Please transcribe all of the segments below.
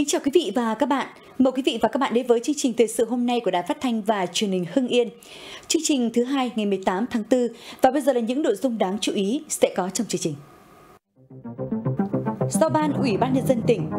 Kính chào quý vị và các bạn. Mời quý vị và các bạn đến với chương trình thời sự hôm nay của Đài Phát thanh và Truyền hình Hưng Yên. Chương trình thứ hai ngày 18 tháng 4 và bây giờ là những nội dung đáng chú ý sẽ có trong chương trình. Giao ban Ủy ban Nhân dân tỉnh.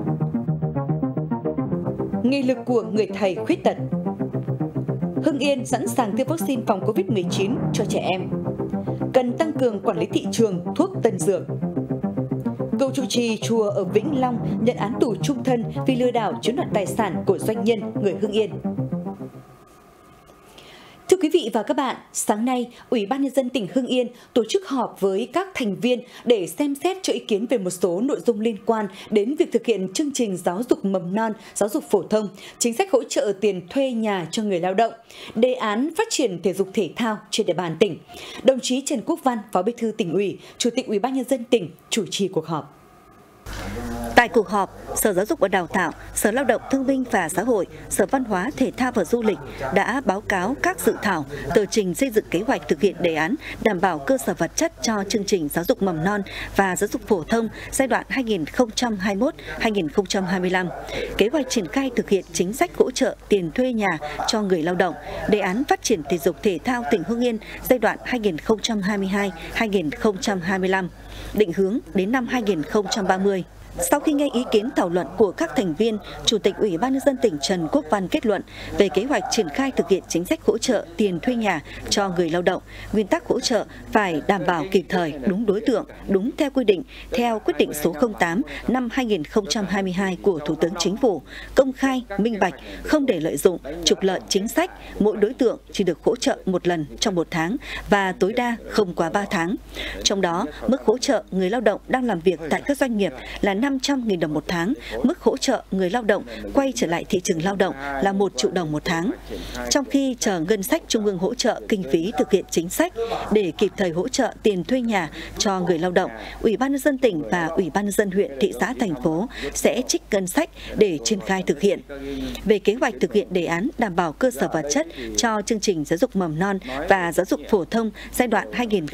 Nghị lực của người thầy khuyết tật. Hưng Yên sẵn sàng tiêm vaccine phòng Covid-19 cho trẻ em. Cần tăng cường quản lý thị trường thuốc tân dược. Cựu trụ trì chùa ở Vĩnh Long nhận án tù chung thân vì lừa đảo chiếm đoạt tài sản của doanh nhân người Hưng Yên. Thưa quý vị và các bạn, sáng nay, Ủy ban Nhân dân tỉnh Hưng Yên tổ chức họp với các thành viên để xem xét cho ý kiến về một số nội dung liên quan đến việc thực hiện chương trình giáo dục mầm non, giáo dục phổ thông, chính sách hỗ trợ tiền thuê nhà cho người lao động, đề án phát triển thể dục thể thao trên địa bàn tỉnh. Đồng chí Trần Quốc Văn, Phó Bí thư Tỉnh ủy, Chủ tịch Ủy ban Nhân dân tỉnh chủ trì cuộc họp. Tại cuộc họp, Sở Giáo dục và Đào tạo, Sở Lao động Thương binh và Xã hội, Sở Văn hóa Thể thao và Du lịch đã báo cáo các dự thảo, tờ trình xây dựng kế hoạch thực hiện đề án đảm bảo cơ sở vật chất cho chương trình giáo dục mầm non và giáo dục phổ thông giai đoạn 2021-2025, kế hoạch triển khai thực hiện chính sách hỗ trợ tiền thuê nhà cho người lao động, đề án phát triển thể dục thể thao tỉnh Hưng Yên giai đoạn 2022-2025, định hướng đến năm 2030. Sau khi nghe ý kiến thảo luận của các thành viên, Chủ tịch Ủy ban Nhân dân tỉnh Trần Quốc Văn kết luận về kế hoạch triển khai thực hiện chính sách hỗ trợ tiền thuê nhà cho người lao động, nguyên tắc hỗ trợ phải đảm bảo kịp thời, đúng đối tượng, đúng theo quy định, theo quyết định số 08 năm 2022 của Thủ tướng Chính phủ, công khai, minh bạch, không để lợi dụng, trục lợi chính sách, mỗi đối tượng chỉ được hỗ trợ một lần trong một tháng và tối đa không quá 3 tháng. Trong đó, mức hỗ trợ người lao động đang làm việc tại các doanh nghiệp là 500.000 đồng một tháng, mức hỗ trợ người lao động quay trở lại thị trường lao động là 1 triệu đồng một tháng. Trong khi chờ ngân sách trung ương hỗ trợ kinh phí thực hiện chính sách để kịp thời hỗ trợ tiền thuê nhà cho người lao động, Ủy ban Nhân dân tỉnh và Ủy ban Nhân dân huyện, thị xã, thành phố sẽ trích ngân sách để triển khai thực hiện. Về kế hoạch thực hiện đề án đảm bảo cơ sở vật chất cho chương trình giáo dục mầm non và giáo dục phổ thông giai đoạn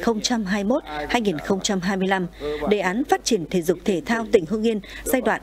2021-2025, đề án phát triển thể dục thể thao tỉnh Hưng Yên giai đoạn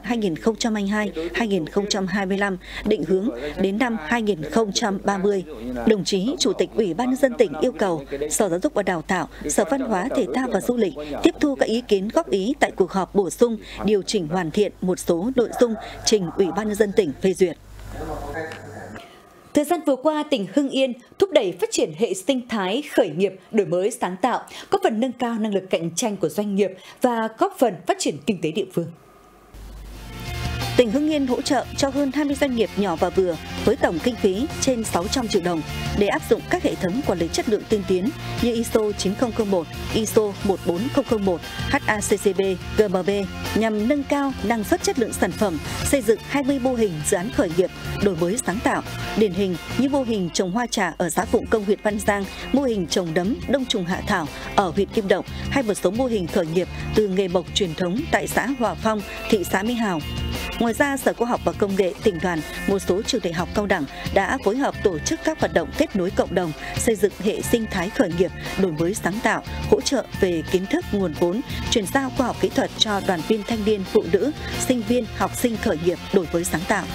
2022-2025, định hướng đến năm 2030. Đồng chí Chủ tịch Ủy ban Nhân dân tỉnh yêu cầu Sở Giáo dục và Đào tạo, Sở Văn hóa Thể thao và Du lịch tiếp thu các ý kiến góp ý tại cuộc họp, bổ sung, điều chỉnh hoàn thiện một số nội dung trình Ủy ban Nhân dân tỉnh phê duyệt. Thời gian vừa qua, tỉnh Hưng Yên thúc đẩy phát triển hệ sinh thái khởi nghiệp, đổi mới sáng tạo, góp phần nâng cao năng lực cạnh tranh của doanh nghiệp và góp phần phát triển kinh tế địa phương. Tỉnh Hưng Yên hỗ trợ cho hơn 20 doanh nghiệp nhỏ và vừa với tổng kinh phí trên 600 triệu đồng để áp dụng các hệ thống quản lý chất lượng tiên tiến như ISO 9001, ISO 14001, HACCP, GMB nhằm nâng cao năng suất chất lượng sản phẩm, xây dựng 20 mô hình dự án khởi nghiệp, đổi mới sáng tạo. Điển hình như mô hình trồng hoa trà ở xã Phụng Công, huyện Văn Giang, mô hình trồng nấm đông trùng hạ thảo ở huyện Kim Động hay một số mô hình khởi nghiệp từ nghề mộc truyền thống tại xã Hòa Phong, thị xã Mỹ Hào. Ngoài ra, Sở Khoa học và Công nghệ, tỉnh đoàn, một số trường đại học cao đẳng đã phối hợp tổ chức các hoạt động kết nối cộng đồng, xây dựng hệ sinh thái khởi nghiệp, đổi mới sáng tạo, hỗ trợ về kiến thức, nguồn vốn, chuyển giao khoa học kỹ thuật cho đoàn viên thanh niên, phụ nữ, sinh viên, học sinh khởi nghiệp, đổi mới sáng tạo.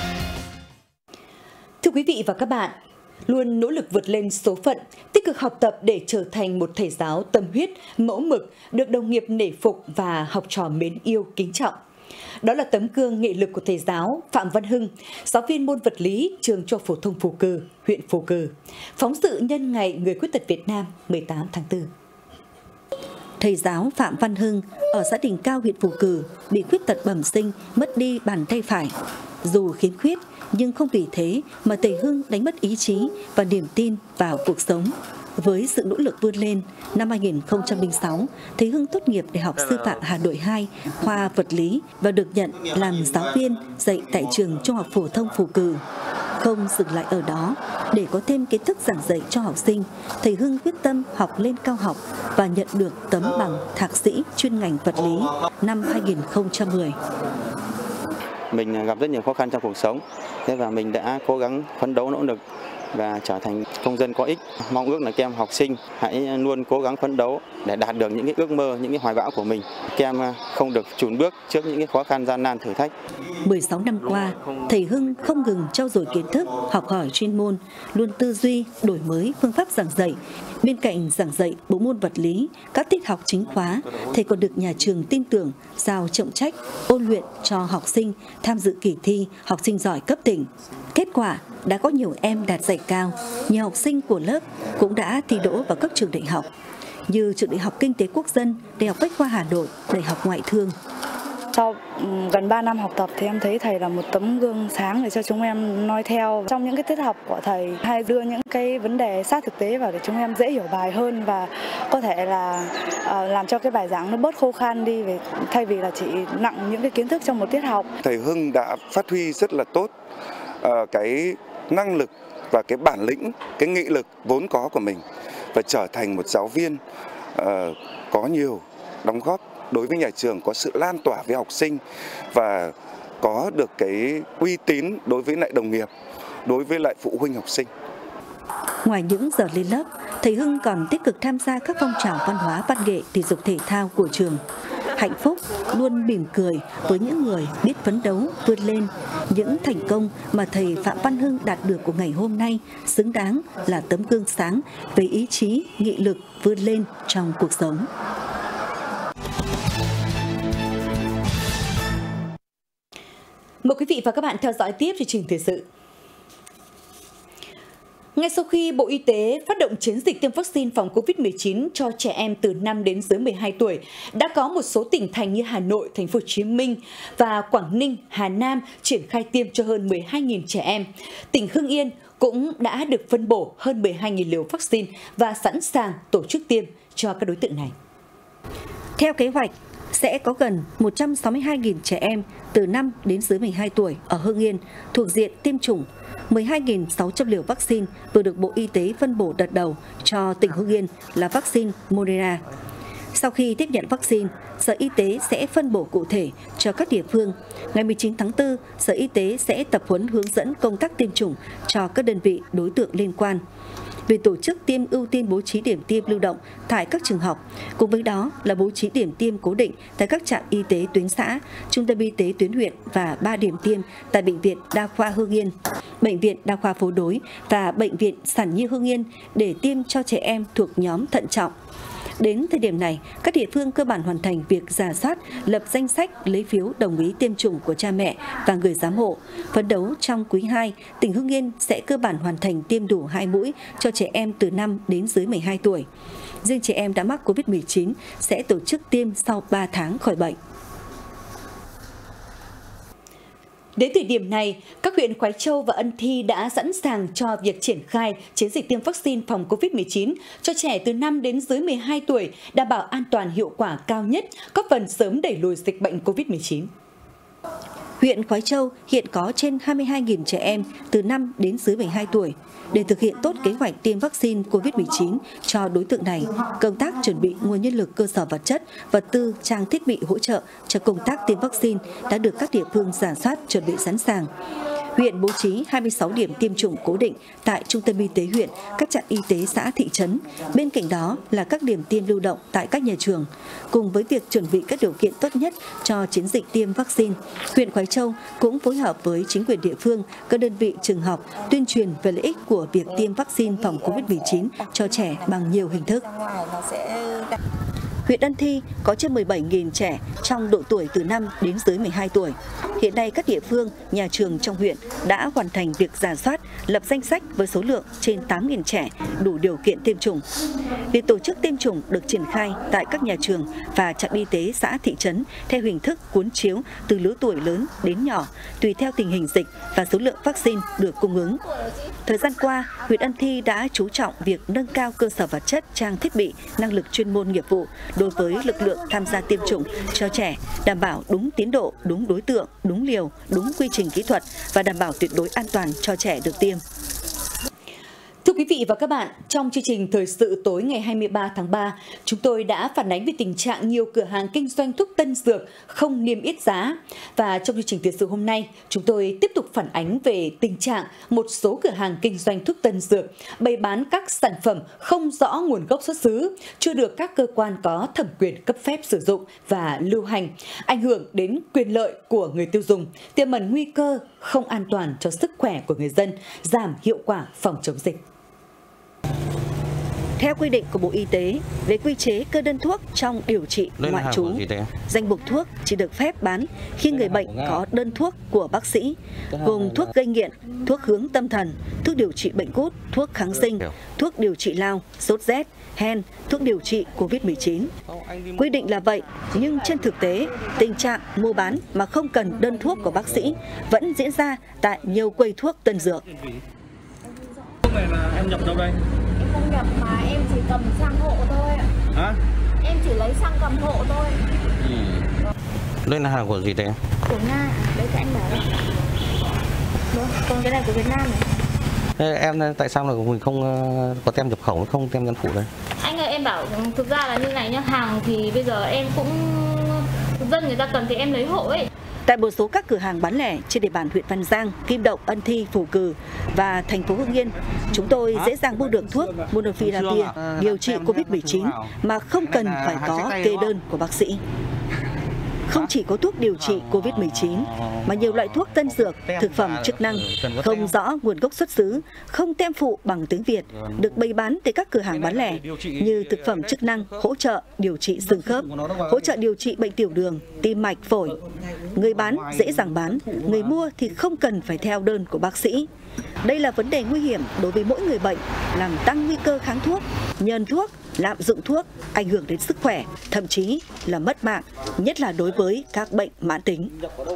Thưa quý vị và các bạn, luôn nỗ lực vượt lên số phận, tích cực học tập để trở thành một thầy giáo tâm huyết, mẫu mực, được đồng nghiệp nể phục và học trò mến yêu, kính trọng. Đó là tấm gương nghị lực của thầy giáo Phạm Văn Hưng, giáo viên môn vật lý trường Trung học phổ thông Phù Cử, huyện Phù Cử. Phóng sự nhân ngày Người khuyết tật Việt Nam 18 tháng 4. Thầy giáo Phạm Văn Hưng ở xã Đình Cao, huyện Phù Cử bị khuyết tật bẩm sinh, mất đi bàn tay phải. Dù khiếm khuyết nhưng không vì thế mà thầy Hưng đánh mất ý chí và niềm tin vào cuộc sống. Với sự nỗ lực vươn lên, năm 2006, thầy Hưng tốt nghiệp Đại học Sư phạm Hà Nội 2, khoa vật lý và được nhận làm giáo viên dạy tại trường Trung học phổ thông Phù Cử. Không dừng lại ở đó, để có thêm kiến thức giảng dạy cho học sinh, thầy Hưng quyết tâm học lên cao học và nhận được tấm bằng thạc sĩ chuyên ngành vật lý năm 2010. Mình gặp rất nhiều khó khăn trong cuộc sống, thế và mình đã cố gắng phấn đấu nỗ lực và trở thành công dân có ích. Mong ước là các em học sinh hãy luôn cố gắng phấn đấu để đạt được những cái ước mơ, những cái hoài bão của mình. Các em không được chùn bước trước những cái khó khăn gian nan thử thách. 16 năm qua, thầy Hưng không ngừng trau dồi kiến thức, học hỏi chuyên môn, luôn tư duy, đổi mới phương pháp giảng dạy. Bên cạnh giảng dạy bộ môn vật lý, các tiết học chính khóa, thầy còn được nhà trường tin tưởng, giao trọng trách, ôn luyện cho học sinh tham dự kỳ thi học sinh giỏi cấp tỉnh. Kết quả đã có nhiều em đạt giải cao, nhiều học sinh của lớp cũng đã thi đỗ vào các trường đại học như Trường Đại học Kinh tế Quốc dân, Đại học Bách khoa Hà Nội, Đại học Ngoại thương. Sau gần 3 năm học tập thì em thấy thầy là một tấm gương sáng để cho chúng em noi theo. Trong những cái tiết học của thầy hay đưa những cái vấn đề sát thực tế vào để chúng em dễ hiểu bài hơn và có thể là làm cho cái bài giảng nó bớt khô khan đi thay vì là chỉ nặng những cái kiến thức trong một tiết học. Thầy Hưng đã phát huy rất là tốt cái năng lực và cái bản lĩnh, cái nghị lực vốn có của mình và trở thành một giáo viên có nhiều đóng góp đối với nhà trường, có sự lan tỏa với học sinh và có được cái uy tín đối với lại đồng nghiệp, đối với lại phụ huynh học sinh. Ngoài những giờ lên lớp, thầy Hưng còn tích cực tham gia các phong trào văn hóa, văn nghệ, thể dục thể thao của trường. Hạnh phúc, luôn mỉm cười với những người biết phấn đấu, vươn lên. Những thành công mà thầy Phạm Văn Hưng đạt được của ngày hôm nay xứng đáng là tấm gương sáng về ý chí, nghị lực vươn lên trong cuộc sống. Mời quý vị và các bạn theo dõi tiếp chương trình thời sự. Ngay sau khi Bộ Y tế phát động chiến dịch tiêm vaccine phòng COVID-19 cho trẻ em từ 5 đến dưới 12 tuổi, đã có một số tỉnh thành như Hà Nội, Thành phố Hồ Chí Minh và Quảng Ninh, Hà Nam triển khai tiêm cho hơn 12.000 trẻ em. Tỉnh Hưng Yên cũng đã được phân bổ hơn 12.000 liều vaccine và sẵn sàng tổ chức tiêm cho các đối tượng này. Theo kế hoạch, sẽ có gần 162.000 trẻ em từ 5 đến dưới 12 tuổi ở Hưng Yên thuộc diện tiêm chủng. 12.600 liều vaccine vừa được Bộ Y tế phân bổ đợt đầu cho tỉnh Hưng Yên là vaccine Moderna. Sau khi tiếp nhận vaccine, Sở Y tế sẽ phân bổ cụ thể cho các địa phương. Ngày 19 tháng 4, Sở Y tế sẽ tập huấn hướng dẫn công tác tiêm chủng cho các đơn vị đối tượng liên quan. Về tổ chức tiêm, ưu tiên bố trí điểm tiêm lưu động tại các trường học, cùng với đó là bố trí điểm tiêm cố định tại các trạm y tế tuyến xã, trung tâm y tế tuyến huyện và 3 điểm tiêm tại Bệnh viện Đa khoa Hưng Yên, Bệnh viện Đa khoa Phố Đối và Bệnh viện Sản Nhi Hưng Yên để tiêm cho trẻ em thuộc nhóm thận trọng. Đến thời điểm này, các địa phương cơ bản hoàn thành việc rà soát, lập danh sách lấy phiếu đồng ý tiêm chủng của cha mẹ và người giám hộ. Phấn đấu trong quý 2, tỉnh Hưng Yên sẽ cơ bản hoàn thành tiêm đủ 2 mũi cho trẻ em từ 5 đến dưới 12 tuổi. Riêng trẻ em đã mắc COVID-19 sẽ tổ chức tiêm sau 3 tháng khỏi bệnh. Đến thời điểm này, các huyện Khoái Châu và Ân Thi đã sẵn sàng cho việc triển khai chiến dịch tiêm vaccine phòng COVID-19 cho trẻ từ 5 đến dưới 12 tuổi, đảm bảo an toàn hiệu quả cao nhất, góp phần sớm đẩy lùi dịch bệnh COVID-19. Huyện Khoái Châu hiện có trên 22.000 trẻ em từ 5 đến dưới 12 tuổi. Để thực hiện tốt kế hoạch tiêm vaccine COVID-19 cho đối tượng này, công tác chuẩn bị nguồn nhân lực cơ sở vật chất, vật tư, trang thiết bị hỗ trợ cho công tác tiêm vaccine đã được các địa phương rà soát chuẩn bị sẵn sàng. Huyện bố trí 26 điểm tiêm chủng cố định tại trung tâm y tế huyện, các trạm y tế xã thị trấn. Bên cạnh đó là các điểm tiêm lưu động tại các nhà trường. Cùng với việc chuẩn bị các điều kiện tốt nhất cho chiến dịch tiêm vaccine, huyện Khoái Châu cũng phối hợp với chính quyền địa phương, các đơn vị trường học tuyên truyền về lợi ích của việc tiêm vaccine phòng COVID-19 cho trẻ bằng nhiều hình thức. Huyện Ân Thi có trên 17.000 trẻ trong độ tuổi từ 5 đến dưới 12 tuổi. Hiện nay các địa phương, nhà trường trong huyện đã hoàn thành việc rà soát, lập danh sách với số lượng trên 8.000 trẻ đủ điều kiện tiêm chủng. Việc tổ chức tiêm chủng được triển khai tại các nhà trường và trạm y tế xã thị trấn theo hình thức cuốn chiếu từ lứa tuổi lớn đến nhỏ, tùy theo tình hình dịch và số lượng vaccine được cung ứng. Thời gian qua, huyện Ân Thi đã chú trọng việc nâng cao cơ sở vật chất, trang thiết bị, năng lực chuyên môn nghiệp vụ đối với lực lượng tham gia tiêm chủng cho trẻ, đảm bảo đúng tiến độ, đúng đối tượng, đúng liều, đúng quy trình kỹ thuật và đảm bảo tuyệt đối an toàn cho trẻ được tiêm. Thưa quý vị và các bạn, trong chương trình Thời sự tối ngày 23 tháng 3, chúng tôi đã phản ánh về tình trạng nhiều cửa hàng kinh doanh thuốc tân dược không niêm yết giá. Và trong chương trình thời sự hôm nay, chúng tôi tiếp tục phản ánh về tình trạng một số cửa hàng kinh doanh thuốc tân dược bày bán các sản phẩm không rõ nguồn gốc xuất xứ, chưa được các cơ quan có thẩm quyền cấp phép sử dụng và lưu hành, ảnh hưởng đến quyền lợi của người tiêu dùng, tiềm ẩn nguy cơ không an toàn cho sức khỏe của người dân, giảm hiệu quả phòng chống dịch. Theo quy định của Bộ Y tế về quy chế kê đơn thuốc trong điều trị ngoại trú, danh mục thuốc chỉ được phép bán khi người bệnh có đơn thuốc của bác sĩ, gồm thuốc gây nghiện, thuốc hướng tâm thần, thuốc điều trị bệnh gút, thuốc kháng sinh, thuốc điều trị lao, sốt rét, hen, thuốc điều trị COVID-19. Quy định là vậy, nhưng trên thực tế, tình trạng mua bán mà không cần đơn thuốc của bác sĩ vẫn diễn ra tại nhiều quầy thuốc tân dược. Thuốc này là em nhập đâu đây? Không nhập mà em chỉ cầm sang hộ thôi ạ. Hả? Em chỉ lấy sang cầm hộ thôi. Đây là hàng của gì thế? Của Nga, đấy các anh bảo đấy. Đúng, còn cái này của Việt Nam này. Thế em tại sao là mình không có tem nhập khẩu, không tem nhãn phụ đây? Anh ơi, em bảo thực ra là như này nhá, hàng thì bây giờ em cũng dân người ta cần thì em lấy hộ ấy. Tại một số các cửa hàng bán lẻ trên địa bàn huyện Văn Giang, Kim Động, Ân Thi, Phù Cử và thành phố Hưng Yên, chúng tôi dễ dàng mua được thuốc Monopiravir điều trị COVID-19 mà không cần phải có kê đơn của bác sĩ. Không chỉ có thuốc điều trị COVID-19 mà nhiều loại thuốc tân dược, thực phẩm chức năng không rõ nguồn gốc xuất xứ, không tem phụ bằng tiếng Việt được bày bán tại các cửa hàng bán lẻ như thực phẩm chức năng hỗ trợ điều trị xương khớp, hỗ trợ điều trị bệnh tiểu đường, tim mạch, phổi. Người bán dễ dàng bán, người mua thì không cần phải theo đơn của bác sĩ. Đây là vấn đề nguy hiểm đối với mỗi người bệnh, làm tăng nguy cơ kháng thuốc, nhờn thuốc, lạm dụng thuốc, ảnh hưởng đến sức khỏe, thậm chí là mất mạng, nhất là đối với các bệnh mãn tính.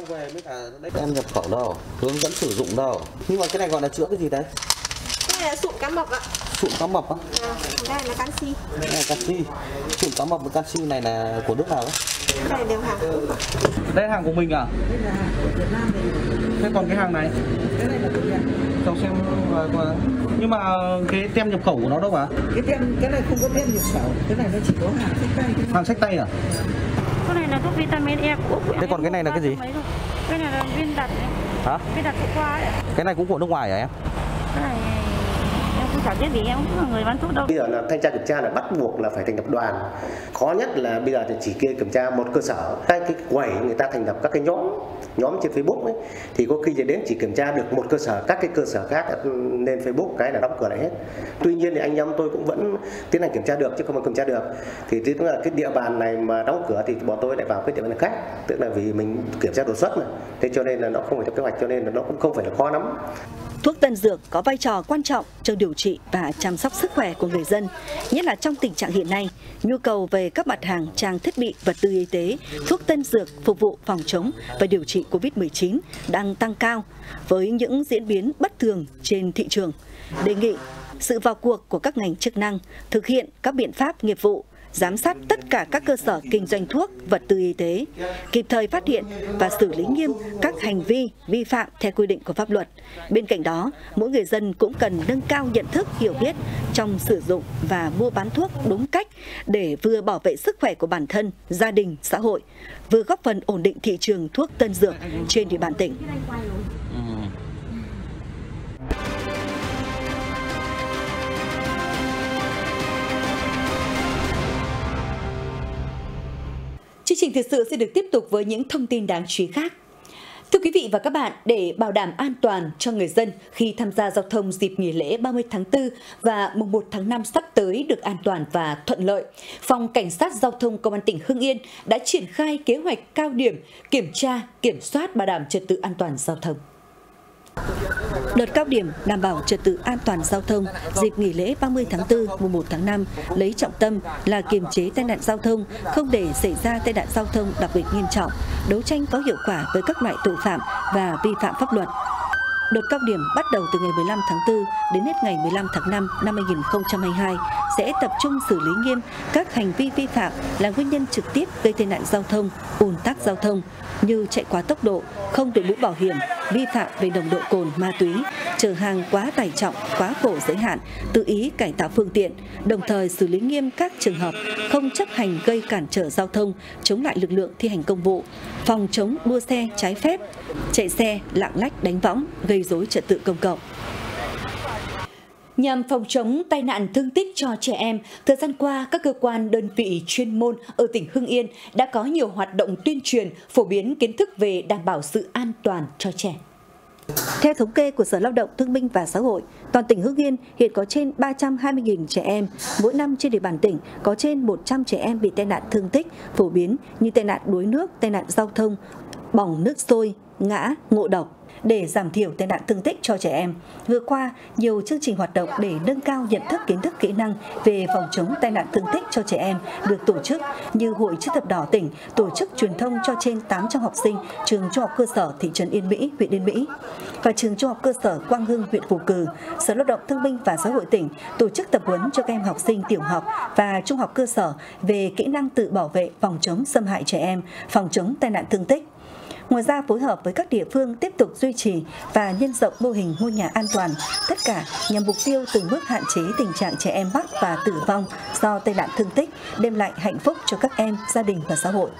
Em nhập khẩu đâu, hướng dẫn sử dụng đâu. Nhưng mà cái này gọi là chữa cái gì đấy? Cái này là sụn cá mập ạ. Sụn cá mập á? Đây là canxi. Đây là canxi. Sụn cá mập và canxi này là của nước nào đấy? Cái này đều hàng của Đức. Đây là hàng của mình à? Đây là hàng của Việt Nam mình. Thế còn cái hàng này? Cái này là của Nhật. Cháu xem nhưng mà cái tem nhập khẩu của nó đâu ạ? Cái này không có tem nhập khẩu, cái này nó chỉ có hàng xách tay. Hàng xách tay à? Cái này là thuốc vitamin E của Úc. Thế còn cái này là cái gì? Cái này là viên đặt này. Hả? Viên đặt phụ khoa đấy. Cái này cũng của nước ngoài hả em? Cái này em không chả biết gì, em cũng là người bán thuốc đâu. Bây giờ là thanh tra kiểm tra là bắt buộc là phải thành lập đoàn. Khó nhất là bây giờ thì chỉ kiểm tra một cơ sở. Cái quầy người ta thành lập các cái nhóm trên Facebook ấy, thì có khi đến chỉ kiểm tra được một cơ sở, các cái cơ sở khác lên Facebook cái là đóng cửa lại hết. Tuy nhiên thì anh em tôi cũng vẫn tiến hành kiểm tra được chứ không phải kiểm tra được. Thì tức là cái địa bàn này mà đóng cửa thì bọn tôi lại vào cái địa bàn khác, tức là vì mình kiểm tra đột xuất mà. Thế cho nên là nó không phải theo kế hoạch, cho nên là nó cũng không phải là khó lắm. Thuốc tân dược có vai trò quan trọng trong điều trị và chăm sóc sức khỏe của người dân, nhất là trong tình trạng hiện nay, nhu cầu về các mặt hàng trang thiết bị, vật tư y tế, thuốc tân dược phục vụ phòng chống và điều trị COVID-19 đang tăng cao với những diễn biến bất thường trên thị trường. Đề nghị sự vào cuộc của các ngành chức năng thực hiện các biện pháp nghiệp vụ, giám sát tất cả các cơ sở kinh doanh thuốc, vật tư y tế, kịp thời phát hiện và xử lý nghiêm các hành vi vi phạm theo quy định của pháp luật. Bên cạnh đó, mỗi người dân cũng cần nâng cao nhận thức, hiểu biết trong sử dụng và mua bán thuốc đúng cách để vừa bảo vệ sức khỏe của bản thân, gia đình, xã hội, vừa góp phần ổn định thị trường thuốc tân dược trên địa bàn tỉnh. Chương trình thời sự sẽ được tiếp tục với những thông tin đáng chú ý khác. Thưa quý vị và các bạn, để bảo đảm an toàn cho người dân khi tham gia giao thông dịp nghỉ lễ 30 tháng 4 và mùng 1 tháng 5 sắp tới được an toàn và thuận lợi, Phòng Cảnh sát Giao thông Công an tỉnh Hưng Yên đã triển khai kế hoạch cao điểm kiểm tra, kiểm soát bảo đảm trật tự an toàn giao thông. Đợt cao điểm đảm bảo trật tự an toàn giao thông dịp nghỉ lễ 30 tháng 4, mùng 1 tháng 5 lấy trọng tâm là kiềm chế tai nạn giao thông, không để xảy ra tai nạn giao thông đặc biệt nghiêm trọng, đấu tranh có hiệu quả với các loại tội phạm và vi phạm pháp luật. Đợt cao điểm bắt đầu từ ngày 15 tháng 4 đến hết ngày 15 tháng 5 năm 2022 sẽ tập trung xử lý nghiêm các hành vi vi phạm là nguyên nhân trực tiếp gây tai nạn giao thông, ùn tắc giao thông như chạy quá tốc độ, không đội mũ bảo hiểm, vi phạm về nồng độ cồn, ma túy, chở hàng quá tải trọng, quá khổ giới hạn, tự ý cải tạo phương tiện, đồng thời xử lý nghiêm các trường hợp không chấp hành gây cản trở giao thông, chống lại lực lượng thi hành công vụ, phòng chống đua xe trái phép, chạy xe lạng lách đánh võng, gây rối trật tự công cộng. Nhằm phòng chống tai nạn thương tích cho trẻ em, thời gian qua, các cơ quan đơn vị chuyên môn ở tỉnh Hưng Yên đã có nhiều hoạt động tuyên truyền, phổ biến kiến thức về đảm bảo sự an toàn cho trẻ. Theo thống kê của Sở Lao động Thương binh và Xã hội, toàn tỉnh Hưng Yên hiện có trên 320.000 trẻ em. Mỗi năm trên địa bàn tỉnh có trên 100 trẻ em bị tai nạn thương tích phổ biến như tai nạn đuối nước, tai nạn giao thông, bỏng nước sôi, ngã, ngộ độc. Để giảm thiểu tai nạn thương tích cho trẻ em, vừa qua, nhiều chương trình hoạt động để nâng cao nhận thức, kiến thức, kỹ năng về phòng chống tai nạn thương tích cho trẻ em được tổ chức, như Hội Chữ thập đỏ tỉnh tổ chức truyền thông cho trên 800 học sinh trường trung học cơ sở thị trấn Yên Mỹ, huyện Yên Mỹ, và trường trung học cơ sở Quang Hưng, huyện Phù Cử. Sở Lao động Thương binh và Xã hội tỉnh tổ chức tập huấn cho các em học sinh tiểu học và trung học cơ sở về kỹ năng tự bảo vệ, phòng chống xâm hại trẻ em, phòng chống tai nạn thương tích. Ngoài ra, phối hợp với các địa phương tiếp tục duy trì và nhân rộng mô hình ngôi nhà an toàn, tất cả nhằm mục tiêu từng bước hạn chế tình trạng trẻ em mắc và tử vong do tai nạn thương tích, đem lại hạnh phúc cho các em, gia đình và xã hội.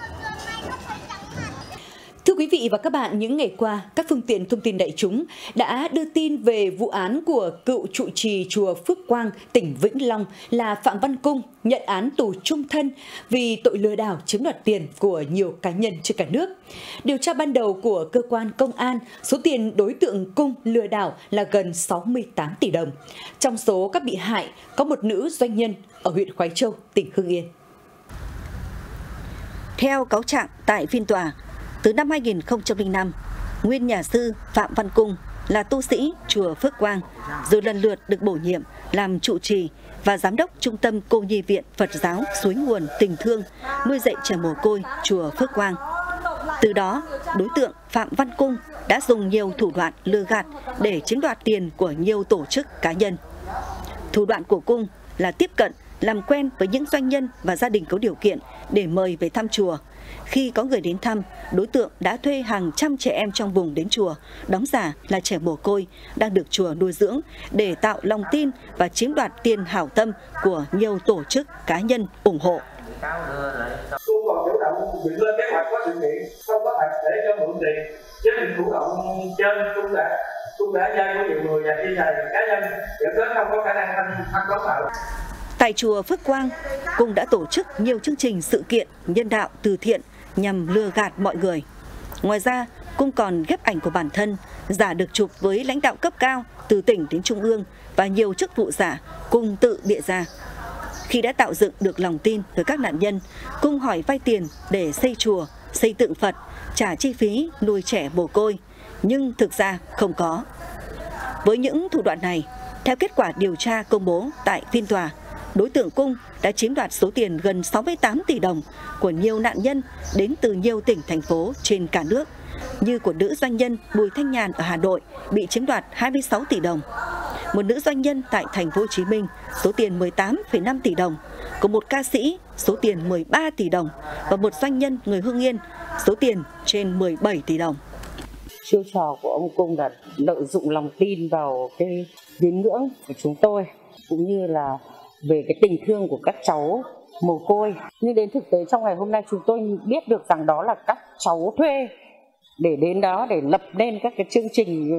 Thưa quý vị và các bạn, những ngày qua, các phương tiện thông tin đại chúng đã đưa tin về vụ án của cựu trụ trì chùa Phước Quang, tỉnh Vĩnh Long là Phạm Văn Cung nhận án tù chung thân vì tội lừa đảo chiếm đoạt tiền của nhiều cá nhân trên cả nước. Điều tra ban đầu của cơ quan công an, số tiền đối tượng Cung lừa đảo là gần 68 tỷ đồng. Trong số các bị hại có một nữ doanh nhân ở huyện Khoái Châu, tỉnh Hưng Yên. Theo cáo trạng tại phiên tòa, từ năm 2005, nguyên nhà sư Phạm Văn Cung là tu sĩ chùa Phước Quang, rồi lần lượt được bổ nhiệm làm trụ trì và giám đốc trung tâm cô nhi viện Phật giáo Suối Nguồn Tình Thương, nuôi dạy trẻ mồ côi chùa Phước Quang. Từ đó, đối tượng Phạm Văn Cung đã dùng nhiều thủ đoạn lừa gạt để chiếm đoạt tiền của nhiều tổ chức cá nhân. Thủ đoạn của Cung là tiếp cận, làm quen với những doanh nhân và gia đình có điều kiện để mời về thăm chùa. Khi có người đến thăm, đối tượng đã thuê hàng trăm trẻ em trong vùng đến chùa, đóng giả là trẻ mồ côi đang được chùa nuôi dưỡng để tạo lòng tin và chiếm đoạt tiền hảo tâm của nhiều tổ chức cá nhân ủng hộ. Cung còn chủ động dựng lên kế hoạch có sự kiện, không có thật để cho mượn tiền. Với những thủ đoạn trên, Cung đã vay của nhiều người và đi này cá nhân dẫn đến không có khả năng thanh toán nợ. Tại chùa Phước Quang, Cung đã tổ chức nhiều chương trình sự kiện nhân đạo từ thiện nhằm lừa gạt mọi người. Ngoài ra, Cung còn ghép ảnh của bản thân, giả được chụp với lãnh đạo cấp cao từ tỉnh đến trung ương và nhiều chức vụ giả Cung tự bịa ra. Khi đã tạo dựng được lòng tin với các nạn nhân, Cung hỏi vay tiền để xây chùa, xây tượng Phật, trả chi phí nuôi trẻ mồ côi, nhưng thực ra không có. Với những thủ đoạn này, theo kết quả điều tra công bố tại phiên tòa, đối tượng Cung đã chiếm đoạt số tiền gần 68 tỷ đồng của nhiều nạn nhân đến từ nhiều tỉnh, thành phố trên cả nước, như của nữ doanh nhân Bùi Thanh Nhàn ở Hà Nội bị chiếm đoạt 26 tỷ đồng, một nữ doanh nhân tại thành phố Hồ Chí Minh số tiền 18,5 tỷ đồng, của một ca sĩ số tiền 13 tỷ đồng và một doanh nhân người Hưng Yên số tiền trên 17 tỷ đồng. Chiêu trò của ông Cung là lợi dụng lòng tin vào cái tín ngưỡng của chúng tôi, cũng như là về cái tình thương của các cháu mồ côi. Nhưng đến thực tế trong ngày hôm nay chúng tôi biết được rằng đó là các cháu thuê để đến đó để lập nên các cái chương trình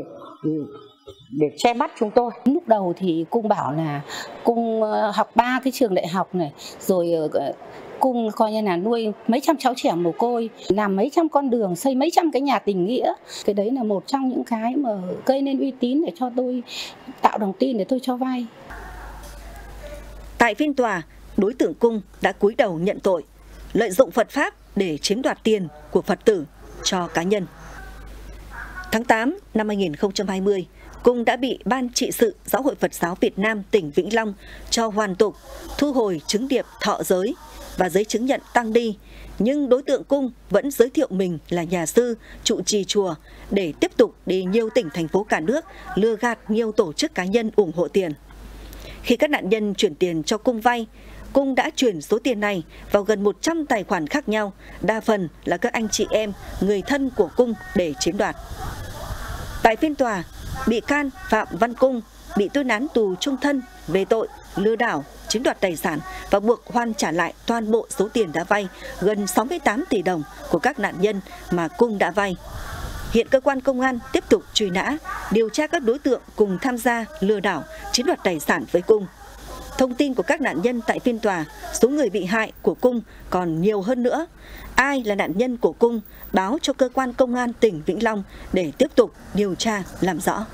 để che mắt chúng tôi. Lúc đầu thì Cung bảo là Cung học 3 cái trường đại học này, rồi Cung coi như là nuôi mấy trăm cháu trẻ mồ côi, làm mấy trăm con đường, xây mấy trăm cái nhà tình nghĩa. Cái đấy là một trong những cái mà gây nên uy tín để cho tôi tạo lòng tin để tôi cho vay. Tại phiên tòa, đối tượng Cung đã cúi đầu nhận tội, lợi dụng Phật pháp để chiếm đoạt tiền của Phật tử cho cá nhân. Tháng 8 năm 2020, Cung đã bị Ban trị sự Giáo hội Phật giáo Việt Nam tỉnh Vĩnh Long cho hoàn tục, thu hồi chứng điệp thọ giới và giấy chứng nhận tăng ni, nhưng đối tượng Cung vẫn giới thiệu mình là nhà sư, trụ trì chùa để tiếp tục đi nhiều tỉnh, thành phố cả nước lừa gạt nhiều tổ chức cá nhân ủng hộ tiền. Khi các nạn nhân chuyển tiền cho Cung vay, Cung đã chuyển số tiền này vào gần 100 tài khoản khác nhau, đa phần là các anh chị em, người thân của Cung để chiếm đoạt. Tại phiên tòa, bị can Phạm Văn Cung bị tuyên án tù chung thân về tội lừa đảo, chiếm đoạt tài sản và buộc Hoan trả lại toàn bộ số tiền đã vay, gần 68 tỷ đồng của các nạn nhân mà Cung đã vay. Hiện cơ quan công an tiếp tục truy nã, điều tra các đối tượng cùng tham gia lừa đảo, chiếm đoạt tài sản với Cung. Thông tin của các nạn nhân tại phiên tòa, số người bị hại của Cung còn nhiều hơn nữa. Ai là nạn nhân của Cung, báo cho cơ quan công an tỉnh Vĩnh Long để tiếp tục điều tra làm rõ.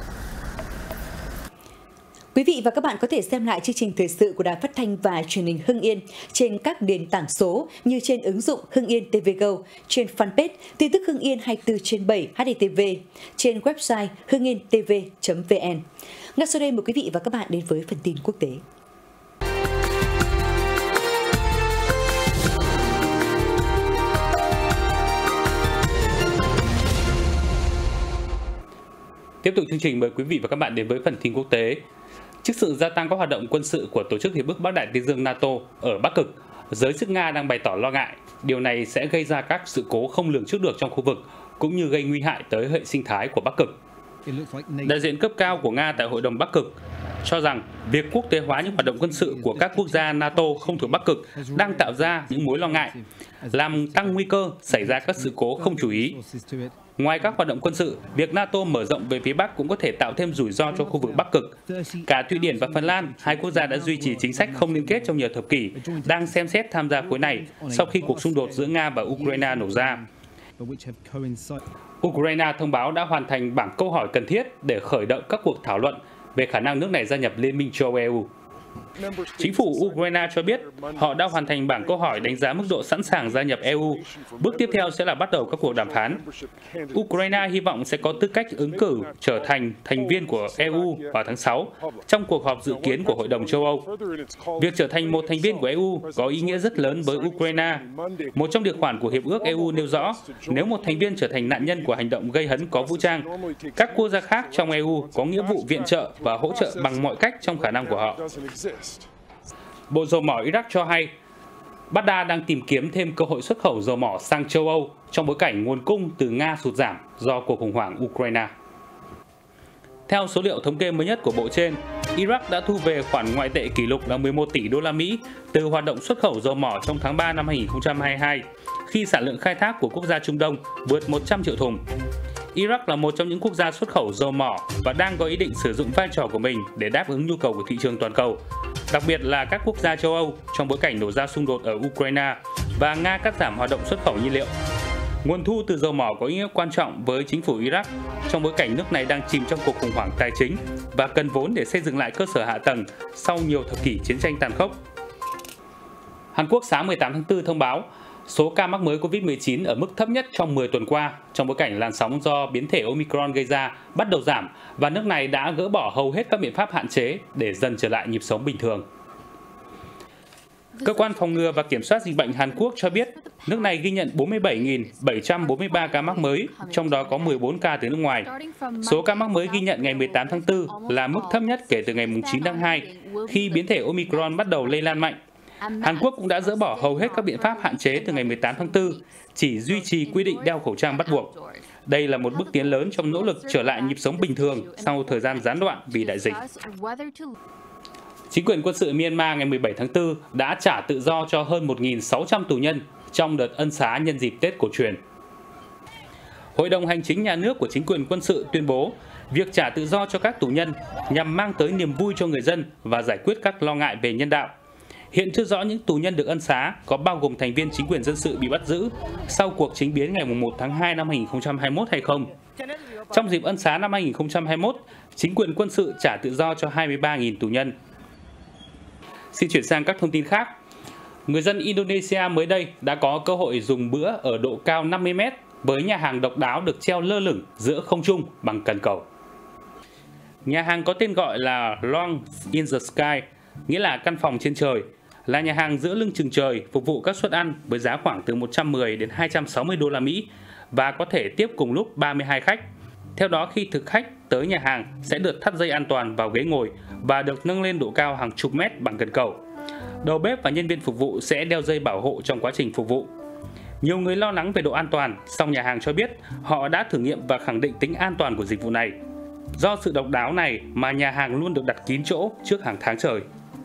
Quý vị và các bạn có thể xem lại chương trình thời sự của Đài Phát thanh và Truyền hình Hưng Yên trên các nền tảng số như trên ứng dụng Hưng Yên TV Go, trên fanpage tin tức Hưng Yên 24/7 HDTV, trên website hưng-yên-tv.vn. Ngay sau đây mời quý vị và các bạn đến với phần tin quốc tế. Tiếp tục chương trình, mời quý vị và các bạn đến với phần tin quốc tế. Trước sự gia tăng các hoạt động quân sự của Tổ chức Hiệp ước Bắc Đại Tây Dương NATO ở Bắc Cực, giới chức Nga đang bày tỏ lo ngại điều này sẽ gây ra các sự cố không lường trước được trong khu vực, cũng như gây nguy hại tới hệ sinh thái của Bắc Cực. Đại diện cấp cao của Nga tại Hội đồng Bắc Cực cho rằng việc quốc tế hóa những hoạt động quân sự của các quốc gia NATO không thuộc Bắc Cực đang tạo ra những mối lo ngại, làm tăng nguy cơ xảy ra các sự cố không chú ý. Ngoài các hoạt động quân sự, việc NATO mở rộng về phía Bắc cũng có thể tạo thêm rủi ro cho khu vực Bắc Cực. Cả Thụy Điển và Phần Lan, hai quốc gia đã duy trì chính sách không liên kết trong nhiều thập kỷ, đang xem xét tham gia khối này sau khi cuộc xung đột giữa Nga và Ukraine nổ ra. Ukraine thông báo đã hoàn thành bảng câu hỏi cần thiết để khởi động các cuộc thảo luận về khả năng nước này gia nhập Liên minh châu EU. Chính phủ Ukraine cho biết họ đã hoàn thành bảng câu hỏi đánh giá mức độ sẵn sàng gia nhập EU. Bước tiếp theo sẽ là bắt đầu các cuộc đàm phán. Ukraine hy vọng sẽ có tư cách ứng cử trở thành thành viên của EU vào tháng 6 trong cuộc họp dự kiến của Hội đồng châu Âu. Việc trở thành một thành viên của EU có ý nghĩa rất lớn với Ukraine. Một trong điều khoản của Hiệp ước EU nêu rõ, nếu một thành viên trở thành nạn nhân của hành động gây hấn có vũ trang, các quốc gia khác trong EU có nghĩa vụ viện trợ và hỗ trợ bằng mọi cách trong khả năng của họ. Bộ Dầu mỏ Iraq cho hay, Baghdad đang tìm kiếm thêm cơ hội xuất khẩu dầu mỏ sang châu Âu trong bối cảnh nguồn cung từ Nga sụt giảm do cuộc khủng hoảng Ukraine. Theo số liệu thống kê mới nhất của bộ trên, Iraq đã thu về khoản ngoại tệ kỷ lục là 11 tỷ đô la Mỹ từ hoạt động xuất khẩu dầu mỏ trong tháng 3 năm 2022, khi sản lượng khai thác của quốc gia Trung Đông vượt 100 triệu thùng. Iraq là một trong những quốc gia xuất khẩu dầu mỏ và đang có ý định sử dụng vai trò của mình để đáp ứng nhu cầu của thị trường toàn cầu, đặc biệt là các quốc gia châu Âu trong bối cảnh nổ ra xung đột ở Ukraine và Nga cắt giảm hoạt động xuất khẩu nhiên liệu. Nguồn thu từ dầu mỏ có ý nghĩa quan trọng với chính phủ Iraq trong bối cảnh nước này đang chìm trong cuộc khủng hoảng tài chính và cần vốn để xây dựng lại cơ sở hạ tầng sau nhiều thập kỷ chiến tranh tàn khốc. Hàn Quốc sáng 18 tháng 4 thông báo số ca mắc mới COVID-19 ở mức thấp nhất trong 10 tuần qua trong bối cảnh làn sóng do biến thể Omicron gây ra bắt đầu giảm và nước này đã gỡ bỏ hầu hết các biện pháp hạn chế để dần trở lại nhịp sống bình thường. Cơ quan phòng ngừa và kiểm soát dịch bệnh Hàn Quốc cho biết nước này ghi nhận 47.743 ca mắc mới, trong đó có 14 ca từ nước ngoài. Số ca mắc mới ghi nhận ngày 18 tháng 4 là mức thấp nhất kể từ ngày 9 tháng 2 khi biến thể Omicron bắt đầu lây lan mạnh. Hàn Quốc cũng đã dỡ bỏ hầu hết các biện pháp hạn chế từ ngày 18 tháng 4, chỉ duy trì quy định đeo khẩu trang bắt buộc. Đây là một bước tiến lớn trong nỗ lực trở lại nhịp sống bình thường sau thời gian gián đoạn vì đại dịch. Chính quyền quân sự Myanmar ngày 17 tháng 4 đã trả tự do cho hơn 1.600 tù nhân trong đợt ân xá nhân dịp Tết cổ truyền. Hội đồng Hành chính nhà nước của chính quyền quân sự tuyên bố việc trả tự do cho các tù nhân nhằm mang tới niềm vui cho người dân và giải quyết các lo ngại về nhân đạo. Hiện chưa rõ những tù nhân được ân xá có bao gồm thành viên chính quyền dân sự bị bắt giữ sau cuộc chính biến ngày 1 tháng 2 năm 2021 hay không. Trong dịp ân xá năm 2021, chính quyền quân sự trả tự do cho 23.000 tù nhân. Xin chuyển sang các thông tin khác. Người dân Indonesia mới đây đã có cơ hội dùng bữa ở độ cao 50 m với nhà hàng độc đáo được treo lơ lửng giữa không trung bằng cần cầu. Nhà hàng có tên gọi là Lounge in the Sky, nghĩa là căn phòng trên trời, là nhà hàng giữa lưng chừng trời phục vụ các suất ăn với giá khoảng từ 110 đến 260 đô la Mỹ và có thể tiếp cùng lúc 32 khách. Theo đó, khi thực khách tới nhà hàng sẽ được thắt dây an toàn vào ghế ngồi và được nâng lên độ cao hàng chục mét bằng cần cầu. Đầu bếp và nhân viên phục vụ sẽ đeo dây bảo hộ trong quá trình phục vụ. Nhiều người lo lắng về độ an toàn, song nhà hàng cho biết họ đã thử nghiệm và khẳng định tính an toàn của dịch vụ này. Do sự độc đáo này mà nhà hàng luôn được đặt kín chỗ trước hàng tháng trời.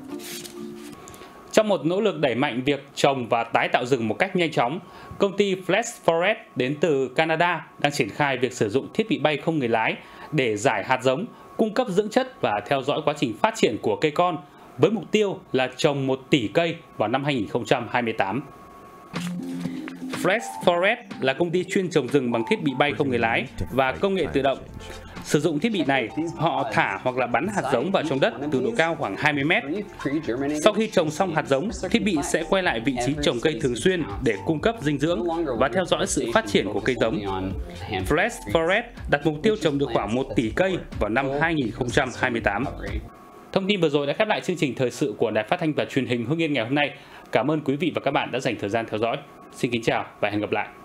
Trong một nỗ lực đẩy mạnh việc trồng và tái tạo rừng một cách nhanh chóng, công ty Flex Forest đến từ Canada đang triển khai việc sử dụng thiết bị bay không người lái để rải hạt giống, cung cấp dưỡng chất và theo dõi quá trình phát triển của cây con, với mục tiêu là trồng 1 tỷ cây vào năm 2028. Flex Forest là công ty chuyên trồng rừng bằng thiết bị bay không người lái và công nghệ tự động. Sử dụng thiết bị này, họ thả hoặc là bắn hạt giống vào trong đất từ độ cao khoảng 20 mét. Sau khi trồng xong hạt giống, thiết bị sẽ quay lại vị trí trồng cây thường xuyên để cung cấp dinh dưỡng và theo dõi sự phát triển của cây giống. Flex Forest đặt mục tiêu trồng được khoảng 1 tỷ cây vào năm 2028. Thông tin vừa rồi đã khép lại chương trình thời sự của Đài Phát thanh và Truyền hình Hưng Yên ngày hôm nay. Cảm ơn quý vị và các bạn đã dành thời gian theo dõi. Xin kính chào và hẹn gặp lại.